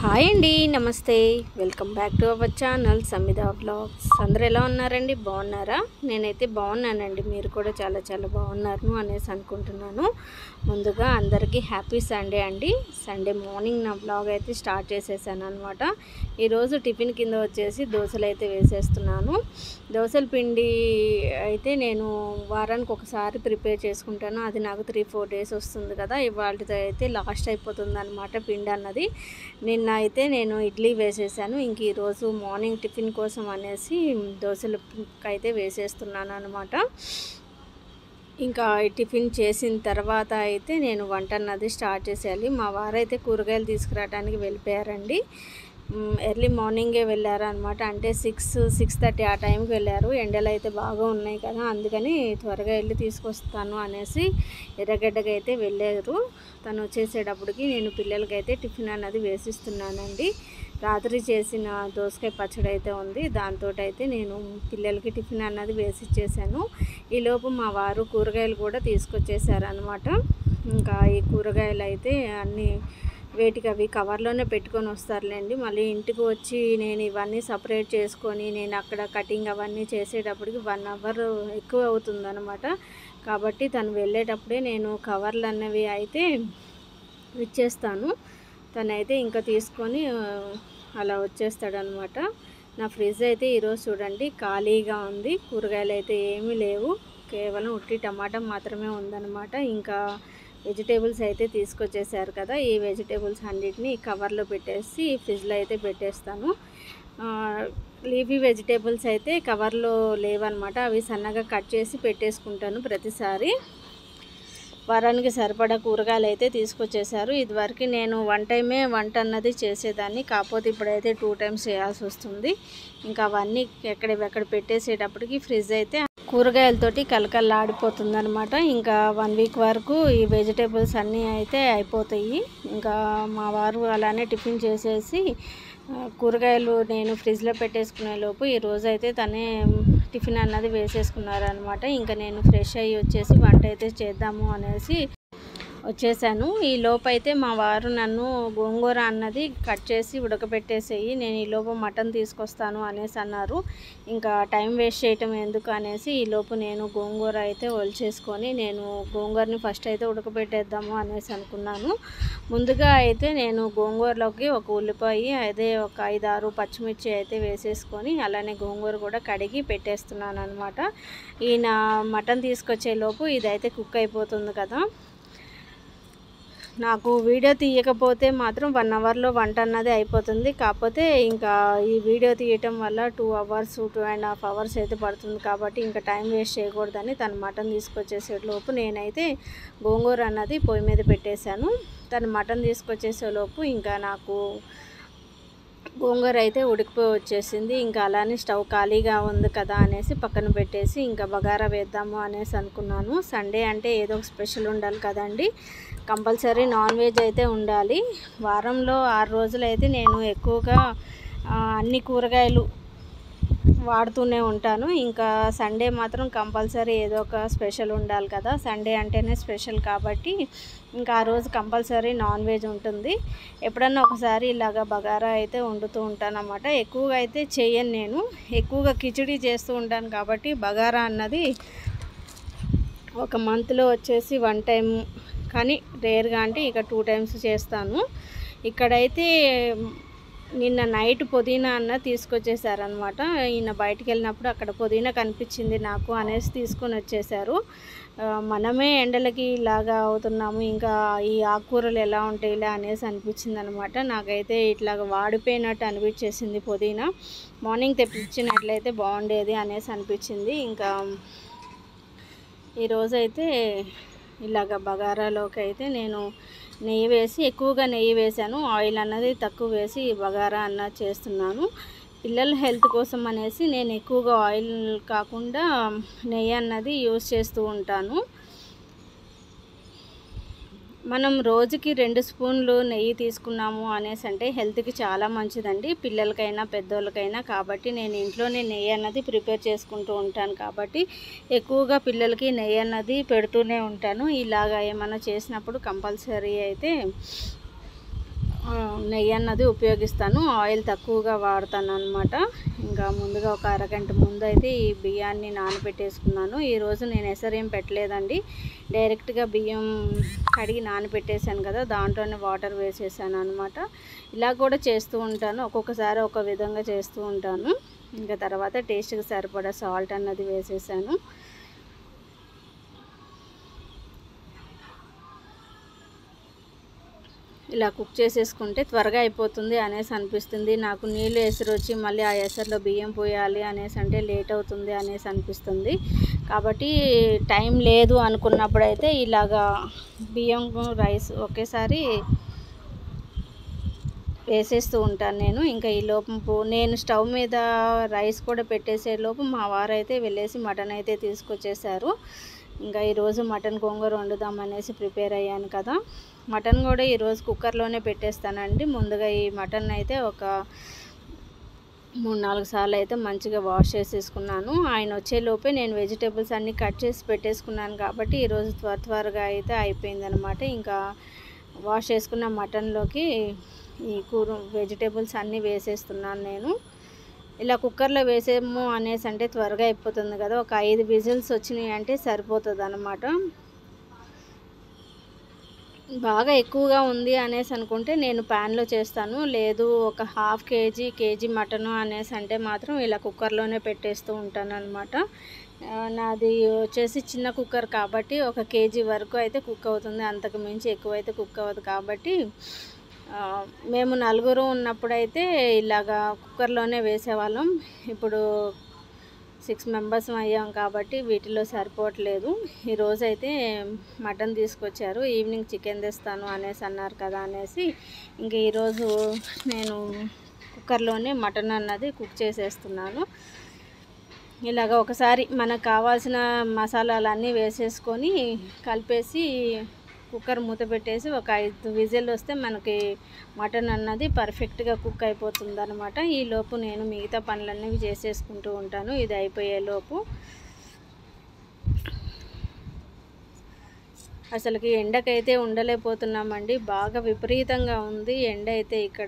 Hi అండి, నమస్తే. Welcome back to our channel Samitha vlogs. అందరూ ఎలా ఉన్నారండి? బాగున్నారా? నేనైతే బాగున్నానండి. మీరు కూడా చాలా చాలా బాగున్నారు అనేసి అనుకుంటున్నాను. ముందుగా అందరికీ హ్యాపీ సండే అండి. సండే మార్నింగ్ నా వ్లాగ్ అయితే స్టార్ట్ చేసేసాను అనమాట. ఈరోజు టిఫిన్ కింద వచ్చేసి దోశలు అయితే వేసేస్తున్నాను. దోశల పిండి అయితే నేను వారానికి ఒకసారి ప్రిపేర్ చేసుకుంటాను. అది నాకు 3-4 డేస్ వస్తుంది కదా. ఇవాళతో అయితే లాస్ట్ అయిపోతుంది అనమాట పిండి అన్నది. నిన్న అయితే నేను ఇడ్లీ వేసేసాను. ఇంక ఈరోజు మార్నింగ్ టిఫిన్ కోసం అనేసి దోశలు అయితే వేసేస్తున్నాను అనమాట. ఇంకా టిఫిన్ చేసిన తర్వాత అయితే నేను వంట అన్నది స్టార్ట్ చేసేయాలి. మా వారైతే కూరగాయలు తీసుకురావడానికి వెళ్ళిపోయారండి. ఎర్లీ మార్నింగే వెళ్ళారు అనమాట. అంటే 6-6:30 ఆ టైంకి వెళ్ళారు. ఎండలు అయితే బాగా ఉన్నాయి కదా, అందుకని త్వరగా వెళ్ళి తీసుకొస్తాను అనేసి ఎర్రగడ్డకి అయితే వెళ్ళారు. తను వచ్చేసేటప్పటికి నేను పిల్లలకైతే టిఫిన్ అన్నది వేసిస్తున్నానండి. రాత్రి చేసిన దోసకాయ పచ్చడి అయితే ఉంది, దాంతో అయితే నేను పిల్లలకి టిఫిన్ అన్నది వేసిచ్చేసాను. ఈలోపు మా వారు కూరగాయలు కూడా తీసుకొచ్చేసారనమాట. ఇంకా ఈ కూరగాయలు అయితే అన్నీ వేటికి అవి కవర్లోనే పెట్టుకొని వస్తారులేండి. మళ్ళీ ఇంటికి వచ్చి నేను ఇవన్నీ సపరేట్ చేసుకొని నేను అక్కడ కటింగ్ అవన్నీ చేసేటప్పటికి 1 అవర్ ఎక్కువ అవుతుందన్నమాట. కాబట్టి తను వెళ్ళేటప్పుడే నేను కవర్లు అన్నవి అయితే ఇచ్చేస్తాను. తనైతే ఇంకా తీసుకొని అలా వచ్చేస్తాడనమాట. నా ఫ్రిడ్జ్ అయితే ఈరోజు చూడండి ఖాళీగా ఉంది. కూరగాయలు అయితే ఏమీ లేవు, కేవలం ఉట్టి టమాటా మాత్రమే ఉందన్నమాట. ఇంకా వెజిటేబుల్స్ అయితే తీసుకొచ్చేసారు కదా, ఈ వెజిటేబుల్స్ అన్నిటిని కవర్లో పెట్టేసి ఫ్రిడ్జ్లో అయితే పెట్టేస్తాను. లీఫీ వెజిటేబుల్స్ అయితే కవర్లో లేవన్నమాట. అవి సన్నగా కట్ చేసి పెట్టేసుకుంటాను ప్రతిసారి. వారానికి సరిపడా కూరగాయలు అయితే తీసుకొచ్చేసారు. ఇదివరకు నేను 1 టైమే వంట అన్నది చేసేదాన్ని, కాకపోతే ఇప్పుడైతే 2 టైమ్స్ చేయాల్సి వస్తుంది. ఇంకా అవన్నీ ఎక్కడ పెట్టేసేటప్పటికి ఫ్రిడ్జ్ అయితే కూరగాయలతోటి కలకల్లాడిపోతుంది అనమాట. ఇంకా 1 వీక్ వరకు ఈ వెజిటేబుల్స్ అన్నీ అయితే అయిపోతాయి. ఇంకా మా వారు అలానే టిఫిన్ చేసేసి కూరగాయలు నేను ఫ్రిడ్జ్లో పెట్టేసుకునే లోపు ఈరోజు అయితే తనే టిఫిన్ అన్నది వేసేసుకున్నారనమాట. ఇంకా నేను ఫ్రెష్ అయ్యి వచ్చేసి వంట అయితే చేద్దాము అనేసి వచ్చేసాను. ఈ లోపు అయితే మా వారు నన్ను గోంగూర అన్నది కట్ చేసి ఉడకబెట్టేసేయి, నేను ఈ లోపు మటన్ తీసుకొస్తాను అనేసి అన్నారు. ఇంకా టైం వేస్ట్ చేయటం ఎందుకు అనేసి ఈ లోపు నేను గోంగూర అయితే ఒలిచేసుకొని నేను గోంగూరని ఫస్ట్ అయితే ఉడకబెట్టేద్దాము అనేసి అనుకున్నాను. ముందుగా అయితే నేను గోంగూరలోకి ఒక ఉల్లిపాయ, అదే ఒక 5-6 పచ్చిమిర్చి అయితే వేసేసుకొని అలానే గోంగూర కూడా కడిగి పెట్టేస్తున్నాను అనమాట. ఈయన మటన్ తీసుకొచ్చే లోపు ఇదైతే కుక్ అయిపోతుంది కదా. నాకు వీడియో తీయకపోతే మాత్రం 1 అవర్లో వంట అన్నది అయిపోతుంది. కాకపోతే ఇంకా ఈ వీడియో తీయటం వల్ల 2 అవర్స్ 2.5 అవర్స్ అయితే పడుతుంది. కాబట్టి ఇంకా టైం వేస్ట్ చేయకూడదని తను మటన్ తీసుకొచ్చేసేలోపు నేనైతే గోంగూర అన్నది పొయ్యి మీద పెట్టేశాను. తను మటన్ తీసుకొచ్చేసేలోపు ఇంకా నాకు గోంగూర అయితే ఉడికిపోయి వచ్చేసింది. ఇంకా అలానే స్టవ్ ఖాళీగా ఉంది కదా అనేసి పక్కన పెట్టేసి ఇంకా బగారా వేద్దాము అనేసి అనుకున్నాను. సండే అంటే ఏదో ఒక స్పెషల్ ఉండాలి కదండి, కంపల్సరీ నాన్ వెజ్ అయితే ఉండాలి. వారంలో 6 రోజులు అయితే నేను ఎక్కువగా అన్ని కూరగాయలు వాడుతూనే ఉంటాను. ఇంకా సండే మాత్రం కంపల్సరీ ఏదో ఒక స్పెషల్ ఉండాలి కదా. సండే అంటేనే స్పెషల్ కాబట్టి ఇంకా ఆ రోజు కంపల్సరీ నాన్ వెజ్ ఉంటుంది. ఎప్పుడన్నా ఒకసారి ఇలాగ బగారా అయితే వండుతూ ఉంటాను అన్నమాట. ఎక్కువగా అయితే చేయను, నేను ఎక్కువగా కిచిడి చేస్తూ ఉంటాను. కాబట్టి బగారా అన్నది ఒక మంత్లో వచ్చేసి 1 టైం, కానీ రేర్గా అంటే ఇక 2 టైమ్స్ చేస్తాను. ఇక్కడైతే నిన్న నైట్ పుదీనా అన్న తీసుకొచ్చేసారనమాట. ఈయన బయటికి వెళ్ళినప్పుడు అక్కడ పుదీనా కనిపించింది నాకు అనేసి తీసుకొని వచ్చేసారు. మనమే ఎండలకి ఇలాగా అవుతున్నాము, ఇంకా ఈ ఆకుకూరలు ఎలా ఉంటాయి ఇలా అనేసి అనిపించింది అనమాట. నాకైతే ఇట్లాగా వాడిపోయినట్టు అనిపించేసింది పుదీనా. మార్నింగ్ తెప్పించినట్లయితే బాగుండేది అనేసి అనిపించింది. ఇంకా ఈరోజైతే ఇలాగ బగారాలోకి అయితే నేను నెయ్యి వేసి, ఎక్కువగా నెయ్యి వేసాను, ఆయిల్ అన్నది తక్కువ వేసి బగారా అన్నది చేస్తున్నాను. పిల్లల హెల్త్ కోసం అనేసి నేను ఎక్కువగా ఆయిల్ కాకుండా నెయ్యి అన్నది యూస్ చేస్తూ ఉంటాను. మనం రోజుకి 2 స్పూన్లు నెయ్యి తీసుకున్నాము అనేసి అంటే హెల్త్కి చాలా మంచిదండి, పిల్లలకైనా పెద్దోళ్ళకైనా. కాబట్టి నేను ఇంట్లోనే నెయ్యి అన్నది ప్రిపేర్ చేసుకుంటూ ఉంటాను. కాబట్టి ఎక్కువగా పిల్లలకి నెయ్యి అన్నది పెడుతూనే ఉంటాను. ఇలాగా ఏమైనా చేసినప్పుడు కంపల్సరీ అయితే నెయ్యి అన్నది ఉపయోగిస్తాను. ఆయిల్ తక్కువగా వాడతాను అనమాట. ఇంకా ముందుగా ఒక అరగంట ముందు అయితే ఈ బియ్యాన్ని నానబెట్టేసుకున్నాను. ఈరోజు నేను ఎసరేం పెట్టలేదండి. డైరెక్ట్గా బియ్యం కడిగి నానబెట్టేసాను కదా, దాంట్లోనే వాటర్ వేసేసాను అనమాట. ఇలా కూడా చేస్తూ ఉంటాను, ఒక్కొక్కసారి ఒక విధంగా చేస్తూ ఉంటాను. ఇంకా తర్వాత టేస్ట్కి సరిపడా సాల్ట్ అన్నది వేసేసాను. ఇలా కుక్ చేసేసుకుంటే త్వరగా అయిపోతుంది అనేసి అనిపిస్తుంది నాకు. నీళ్ళు ఎసరు వచ్చి మళ్ళీ ఆ ఎసరులో బియ్యం పోయాలి అనేసి అంటే లేట్ అవుతుంది అనేసి అనిపిస్తుంది. కాబట్టి టైం లేదు అనుకున్నప్పుడైతే ఇలాగా బియ్యం రైస్ ఒకేసారి వేసేస్తూ ఉంటాను నేను. ఇంకా ఈ లోపు నేను స్టవ్ మీద రైస్ కూడా పెట్టేసే లోపు మా వారైతే వెళ్ళేసి మటన్ అయితే తీసుకొచ్చేసారు. ఇంకా ఈరోజు మటన్ గోంగూర వండుదామనేసి ప్రిపేర్ అయ్యాను కదా. మటన్ కూడా ఈరోజు కుక్కర్లోనే పెట్టేస్తానండి. ముందుగా ఈ మటన్ అయితే ఒక 3-4 సార్లు అయితే మంచిగా వాష్ చేసేసుకున్నాను. ఆయన వచ్చేలోపే నేను వెజిటేబుల్స్ అన్నీ కట్ చేసి పెట్టేసుకున్నాను కాబట్టి ఈరోజు త్వరగా అయితే అయిపోయిందనమాట. ఇంకా వాష్ చేసుకున్న మటన్లోకి ఈ వెజిటేబుల్స్ అన్నీ వేసేస్తున్నాను నేను. ఇలా కుక్కర్లో వేసేము అనేసి అంటే త్వరగా అయిపోతుంది కదా. ఒక 5 విజిల్స్ వచ్చినాయి అంటే సరిపోతుంది అనమాట. బాగా ఎక్కువగా ఉంది అనేసి అనుకుంటే నేను ప్యాన్లో చేస్తాను. లేదు ఒక ½ కేజీ మటను అనేసి అంటే మాత్రం ఇలా కుక్కర్లోనే పెట్టేస్తూ ఉంటాను అనమాట. నాది వచ్చేసి చిన్న కుక్కర్ కాబట్టి 1 కేజీ వరకు అయితే కుక్ అవుతుంది. అంతకు మించి ఎక్కువైతే కుక్ అవ్వదు. కాబట్టి మేము 4 ఉన్నప్పుడైతే ఇలాగా కుక్కర్లోనే వేసేవాళ్ళం. ఇప్పుడు 6 మెంబర్స్ అయ్యాం కాబట్టి వీటిలో సరిపోవట్లేదు. ఈరోజైతే మటన్ తీసుకొచ్చారు. ఈవినింగ్ చికెన్ తెస్తాను అనేసి అన్నారు కదా అనేసి ఇంక ఈరోజు నేను కుక్కర్లోనే మటన్ అన్నది కుక్ చేసేస్తున్నాను. ఇలాగ ఒకసారి మనకు కావాల్సిన మసాలాలన్నీ వేసేసుకొని కలిపేసి కుక్కర్ మూత పెట్టేసి ఒక 5 విజిల్ వస్తే మనకి మటన్ అన్నది పర్ఫెక్ట్గా కుక్ అయిపోతుంది అనమాట. ఈలోపు నేను మిగతా పనులన్నీ చేసేసుకుంటూ ఉంటాను ఇది అయిపోయేలోపు. అసలుకి ఎండకైతే ఉండలేకపోతున్నామండి. బాగా విపరీతంగా ఉంది ఎండ అయితే. ఇక్కడ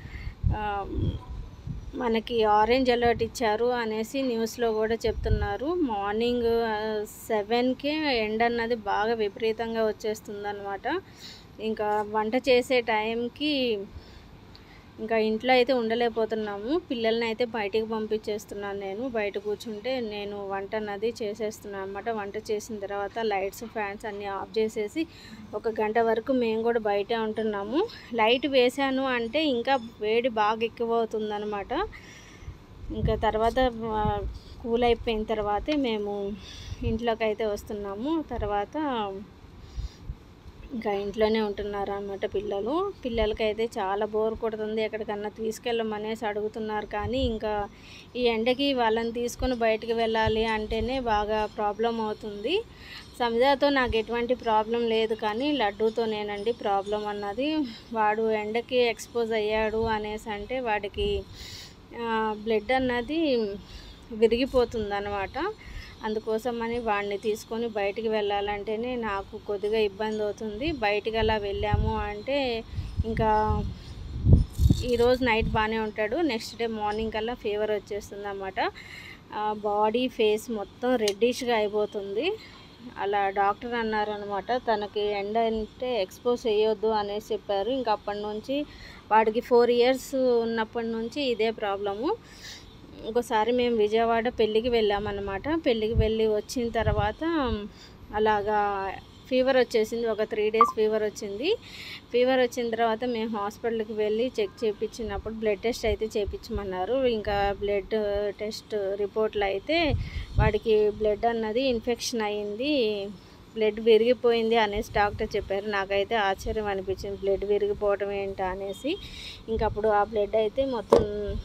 మనకి ఆరెంజ్ అలర్ట్ ఇచ్చారు అనేసి న్యూస్లో కూడా చెప్తున్నారు. మార్నింగ్ 7కే ఎండ అన్నది బాగా విపరీతంగా వచ్చేస్తుంది అనమాట. ఇంకా వంట చేసే టైంకి ఇంకా ఇంట్లో అయితే ఉండలేకపోతున్నాము. పిల్లల్ని అయితే బయటికి పంపించేస్తున్నాను నేను. బయట కూర్చుంటే నేను వంట అన్నది చేసేస్తున్నాను అనమాట. వంట చేసిన తర్వాత లైట్స్ ఫ్యాన్స్ అన్నీ ఆఫ్ చేసేసి 1 గంట వరకు మేము కూడా బయటే ఉంటున్నాము. లైట్ వేసాను అంటే ఇంకా వేడి బాగా ఎక్కువ అవుతుందన్నమాట. ఇంకా తర్వాత కూల్ అయిపోయిన తర్వాతే మేము ఇంట్లోకి అయితే వస్తున్నాము. తర్వాత ఇంకా ఇంట్లోనే ఉంటున్నారు అన్నమాట పిల్లలు. పిల్లలకైతే చాలా బోర్ కొడుతుంది, ఎక్కడికన్నా తీసుకెళ్ళమనేసి అడుగుతున్నారు. కానీ ఇంకా ఈ ఎండకి వాళ్ళని తీసుకొని బయటికి వెళ్ళాలి అంటేనే బాగా ప్రాబ్లం అవుతుంది. సమిధాతో నాకు ఎటువంటి ప్రాబ్లం లేదు, కానీ లడ్డూతోనేనండి ప్రాబ్లం అన్నది. వాడు ఎండకి ఎక్స్పోజ్ అయ్యాడు అనేసి అంటే వాడికి బ్లడ్ అన్నది విరిగిపోతుంది అన్నమాట. అందుకోసమని వాడిని తీసుకొని బయటికి వెళ్ళాలంటేనే నాకు కొద్దిగా ఇబ్బంది అవుతుంది. బయటికి అలా వెళ్ళాము అంటే ఇంకా ఈరోజు నైట్ బాగానే ఉంటాడు, నెక్స్ట్ డే మార్నింగ్ కల్లా ఫీవర్ వచ్చేస్తుంది అన్నమాట. బాడీ ఫేస్ మొత్తం రెడ్డిష్గా అయిపోతుంది. అలా డాక్టర్ అన్నారనమాట, తనకి ఎండ అంటే ఎక్స్పోజ్ చేయొద్దు అనేసి చెప్పారు. ఇంకా అప్పటి నుంచి వాడికి 4 ఇయర్స్ ఉన్నప్పటి నుంచి ఇదే ప్రాబ్లము. ఒకసారి మేము విజయవాడ పెళ్ళికి వెళ్ళామన్నమాట. పెళ్ళికి వెళ్ళి వచ్చిన తర్వాత అలాగా ఫీవర్ వచ్చేసింది. ఒక 3 డేస్ ఫీవర్ వచ్చింది. ఫీవర్ వచ్చిన తర్వాత మేము హాస్పిటల్కి వెళ్ళి చెక్ చేయించినప్పుడు బ్లడ్ టెస్ట్ అయితే చేయించమన్నారు. ఇంకా బ్లడ్ టెస్ట్ రిపోర్ట్లు అయితే వాడికి బ్లడ్ అన్నది ఇన్ఫెక్షన్ అయ్యింది, బ్లడ్ విరిగిపోయింది అనేసి డాక్టర్ చెప్పారు. నాకైతే ఆశ్చర్యం అనిపించింది, బ్లడ్ విరిగిపోవడం ఏంటా అనేసి. ఇంకప్పుడు ఆ బ్లడ్ అయితే మొత్తం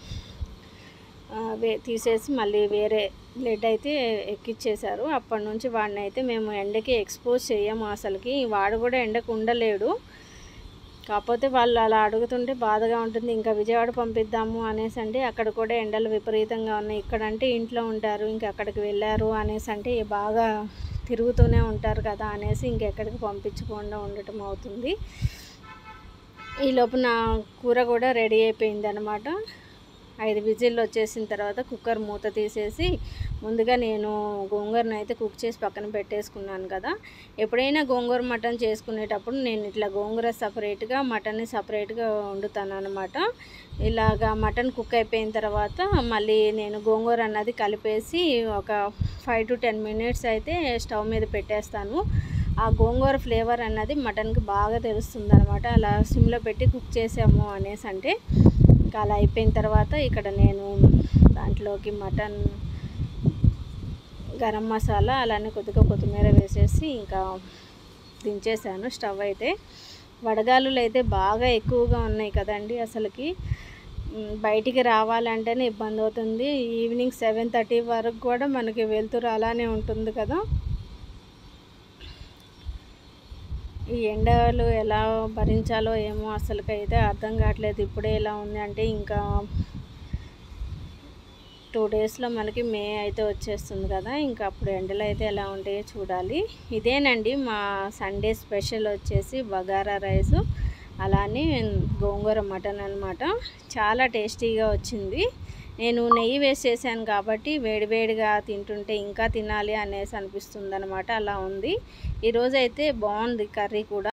తీసేసి మళ్ళీ వేరే బ్లడ్ అయితే ఎక్కిచ్చేశారు. అప్పటి నుంచి వాడిని అయితే మేము ఎండకి ఎక్స్పోజ్ చేయము అసలుకి. వాడు కూడా ఎండకు ఉండలేడు. కాకపోతే వాళ్ళు అలా అడుగుతుంటే బాధగా ఉంటుంది. ఇంకా విజయవాడ పంపిద్దాము అనేసి అంటే అక్కడ కూడా ఎండలు విపరీతంగా ఉన్నాయి. ఇక్కడంటే ఇంట్లో ఉంటారు, ఇంకా అక్కడికి వెళ్ళారు అనేసి అంటే బాగా తిరుగుతూనే ఉంటారు కదా అనేసి ఇంకెక్కడికి పంపించకుండా ఉండటం అవుతుంది. ఈలోపు నా కూర కూడా రెడీ అయిపోయింది అనమాట. 5 విజిల్లు వచ్చేసిన తర్వాత కుక్కర్ మూత తీసేసి ముందుగా నేను గోంగూరను అయితే కుక్ చేసి పక్కన పెట్టేసుకున్నాను కదా. ఎప్పుడైనా గోంగూర మటన్ చేసుకునేటప్పుడు నేను ఇట్లా గోంగూర సపరేట్గా మటన్ని సపరేట్గా వండుతాను అనమాట. ఇలాగా మటన్ కుక్ అయిపోయిన తర్వాత మళ్ళీ నేను గోంగూర అన్నది కలిపేసి ఒక 5 to 10 మినిట్స్ అయితే స్టవ్ మీద పెట్టేస్తాను. ఆ గోంగూర ఫ్లేవర్ అన్నది మటన్కి బాగా తెలుస్తుంది అనమాట. అలా సిమ్లో పెట్టి కుక్ చేసాము అనేసి అంటే ఇంకా అలా అయిపోయిన తర్వాత ఇక్కడ నేను దాంట్లోకి మటన్ గరం మసాలా అలానే కొద్దిగా కొత్తిమీర వేసేసి ఇంకా దించేసాను స్టవ్ అయితే. వడగాలులు అయితే బాగా ఎక్కువగా ఉన్నాయి కదండి. అసలుకి బయటికి రావాలంటేనే ఇబ్బంది అవుతుంది. ఈవినింగ్ 7:30 వరకు కూడా మనకి వెలుతురు అలానే ఉంటుంది కదా. ఈ ఎండలు ఎలా భరించాలో ఏమో అసలుకైతే అర్థం కావట్లేదు. ఇప్పుడే ఎలా ఉంది అంటే ఇంకా 2 డేస్లో మనకి మే అయితే వచ్చేస్తుంది కదా. ఇంకా అప్పుడు ఎండలు అయితే ఎలా ఉంటాయో చూడాలి. ఇదేనండి మా సండే స్పెషల్ వచ్చేసి బగారా రైసు అలానే గోంగూర మటన్ అనమాట. చాలా టేస్టీగా వచ్చింది. నేను నెయ్యి వేసి చేశాను కాబట్టి వేడివేడిగా తింటుంటే ఇంకా తినాలి అనేసి అనిపిస్తుంది అనమాట. అలా ఉంది. ఈరోజైతే బాగుంది కర్రీ కూడా.